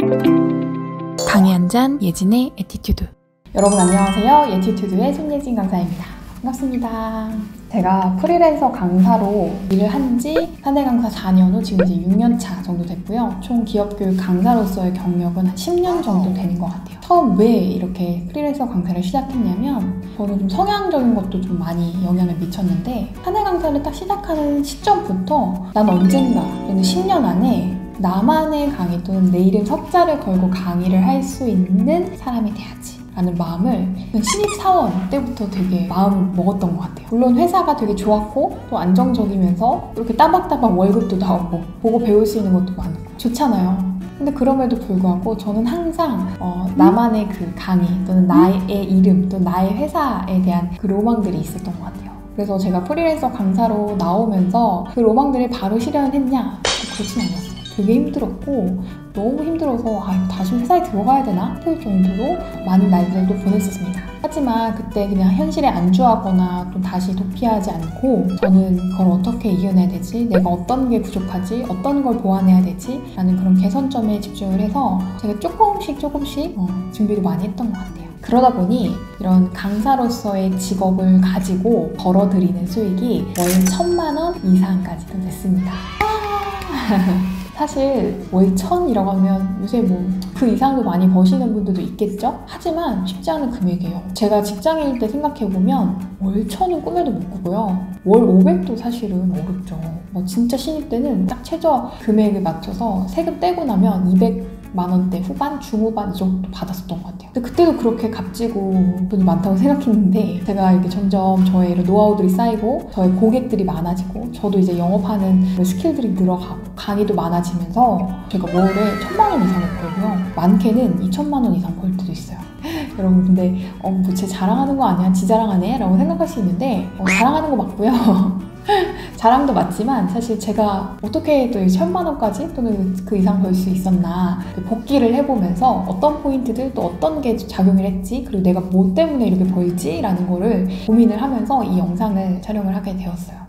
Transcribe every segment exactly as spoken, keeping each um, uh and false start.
강의 한 잔 예진의 에티튜드. 여러분 안녕하세요. 에티튜드의 손예진 강사입니다. 반갑습니다. 제가 프리랜서 강사로 일을 한 지 사내 강사 사 년 후 지금 이제 육 년 차 정도 됐고요. 총 기업교육 강사로서의 경력은 한 십 년 정도 되는 것 같아요. 처음 왜 이렇게 프리랜서 강사를 시작했냐면 저는 좀 성향적인 것도 좀 많이 영향을 미쳤는데 사내 강사를 딱 시작하는 시점부터 난 언젠가 또는 십 년 안에 나만의 강의 또는 내 이름 석자를 걸고 강의를 할 수 있는 사람이 돼야지 라는 마음을 신입사원 때부터 되게 마음을 먹었던 것 같아요. 물론 회사가 되게 좋았고 또 안정적이면서 이렇게 따박따박 월급도 나오고 보고 배울 수 있는 것도 많고 좋잖아요. 근데 그럼에도 불구하고 저는 항상 어, 나만의 그 강의 또는 나의 이름 또 나의 회사에 대한 그 로망들이 있었던 것 같아요. 그래서 제가 프리랜서 강사로 나오면서 그 로망들을 바로 실현했냐? 그렇진 않았어요. 되게 힘들었고 너무 힘들어서 아, 다시 회사에 들어가야 되나? 싶을 정도로 많은 날들도 보냈었습니다. 하지만 그때 그냥 현실에 안주하거나 또 다시 도피하지 않고 저는 그걸 어떻게 이겨내야 되지? 내가 어떤 게 부족하지? 어떤 걸 보완해야 되지? 라는 그런 개선점에 집중을 해서 제가 조금씩 조금씩 어, 준비를 많이 했던 것 같아요. 그러다 보니 이런 강사로서의 직업을 가지고 벌어들이는 수익이 월 천만 원 이상까지 됐습니다. 사실 월 천이라고 하면 요새 뭐 그 이상도 많이 버시는 분들도 있겠죠? 하지만 쉽지 않은 금액이에요. 제가 직장일 때 생각해보면 월 천은 꿈에도 못 꾸고요. 월 오백도 사실은 어렵죠. 뭐 진짜 신입 때는 딱 최저 금액을 맞춰서 세금 떼고 나면 이백만 원대 후반, 중후반 이 정도 받았었던 것 같아요. 근데 그때도 그렇게 값지고 돈이 많다고 생각했는데 제가 이렇게 점점 저의 이런 노하우들이 쌓이고 저의 고객들이 많아지고 저도 이제 영업하는 스킬들이 늘어가고 강의도 많아지면서 제가 월에 천만 원 이상을 벌고요. 많게는 이천만 원 이상 벌 때도 있어요. 여러분 근데 어, 뭐 제 자랑하는 거 아니야? 지 자랑하네? 라고 생각할 수 있는데 어, 자랑하는 거 맞고요. 자랑도 맞지만 사실 제가 어떻게 또 천만 원까지 또는 그 이상 벌 수 있었나 복기를 해보면서 어떤 포인트들 또 어떤 게 작용을 했지 그리고 내가 뭐 때문에 이렇게 벌지? 라는 거를 고민을 하면서 이 영상을 촬영을 하게 되었어요.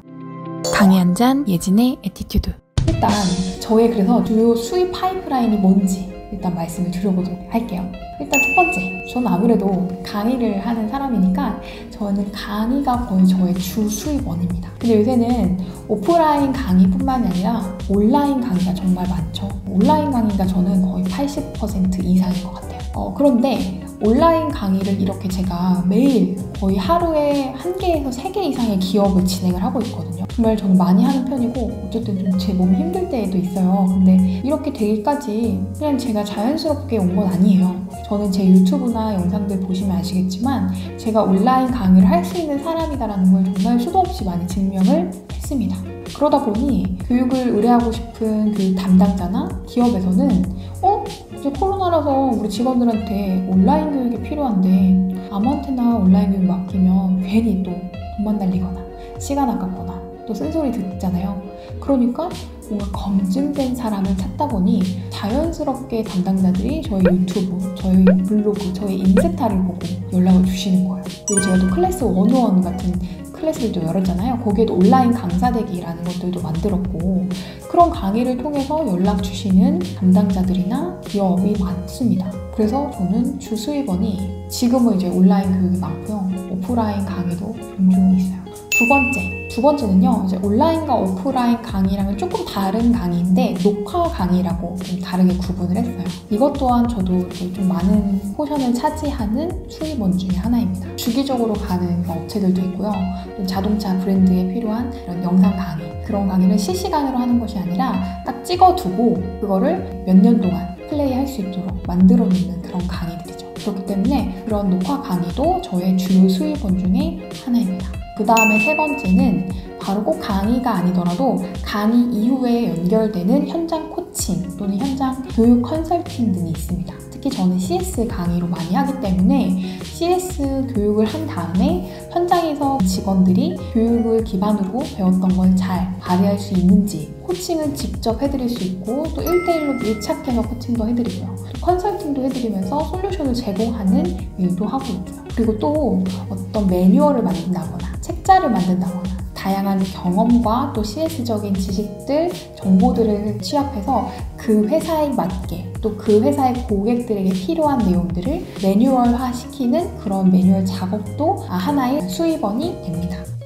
강의 한 잔 예진의 에티튜드. 일단 저의 그래서 주요 수입 파이프라인이 뭔지 일단 말씀을 드려보도록 할게요. 일단 첫 번째, 저는 아무래도 강의를 하는 사람이니까 저는 강의가 거의 저의 주 수입원입니다. 근데 요새는 오프라인 강의뿐만이 아니라 온라인 강의가 정말 많죠. 온라인 강의가 저는 거의 팔십 퍼센트 이상인 것 같아요. 어, 그런데 온라인 강의를 이렇게 제가 매일 거의 하루에 한 개에서 세 개 이상의 기업을 진행을 하고 있거든요. 정말 저는 많이 하는 편이고 어쨌든 좀 제 몸이 힘들 때도 있어요. 근데 이렇게 되기까지 그냥 제가 자연스럽게 온 건 아니에요. 저는 제 유튜브나 영상들 보시면 아시겠지만 제가 온라인 강의를 할 수 있는 사람이다라는 걸 정말 수도 없이 많이 증명을 했습니다. 그러다 보니 교육을 의뢰하고 싶은 그 담당자나 기업에서는 어? 이제 코로나라서 우리 직원들한테 온라인 교육이 필요한데 아무한테나 온라인 교육 맡기면 괜히 또 돈만 날리거나 시간 아깝거나 또 쓴소리 듣잖아요. 그러니까 뭔가 검증된 사람을 찾다 보니 자연스럽게 담당자들이 저희 유튜브, 저희 블로그, 저희 인스타를 보고 연락을 주시는 거예요. 그리고 제가 또 클래스 일오일 같은 클래스들도 열었잖아요. 거기에도 온라인 강사대기라는 것들도 만들었고 그런 강의를 통해서 연락 주시는 담당자들이나 기업이 많습니다. 그래서 저는 주 수입원이 지금은 이제 온라인 교육이 많고요. 오프라인 강의도 종종 있어요. 두 번째, 두 번째는요. 이제 온라인과 오프라인 강의랑은 조금 다른 강의인데 녹화 강의라고 좀 다르게 구분을 했어요. 이것 또한 저도 좀 많은 포션을 차지하는 수입원 중에 하나입니다. 주기적으로 가는 업체들도 있고요. 자동차 브랜드에 필요한 이런 영상 강의, 그런 강의를 실시간으로 하는 것이 아니라 딱 찍어두고 그거를 몇 년 동안 플레이할 수 있도록 만들어 놓는 그런 강의들이죠. 그렇기 때문에 그런 녹화 강의도 저의 주요 수입원 중에 하나입니다. 그 다음에 세 번째는 바로 꼭 강의가 아니더라도 강의 이후에 연결되는 현장 코칭 또는 현장 교육 컨설팅 등이 있습니다. 특히 저는 씨에스 강의로 많이 하기 때문에 씨에스 교육을 한 다음에 현장에서 직원들이 교육을 기반으로 배웠던 걸 잘 발휘할 수 있는지 코칭을 직접 해드릴 수 있고 또 일 대일로 밀착해서 코칭도 해드리고요. 또 컨설팅도 해드리면서 솔루션을 제공하는 일도 하고 있고요. 그리고 또 어떤 매뉴얼을 만든다거나 책자를 만든다거나 다양한 경험과 또 씨에스적인 지식들, 정보들을 취합해서 그 회사에 맞게 또 그 회사의 고객들에게 필요한 내용들을 매뉴얼화 시키는 그런 매뉴얼 작업도 하나의 수입원이 됩니다.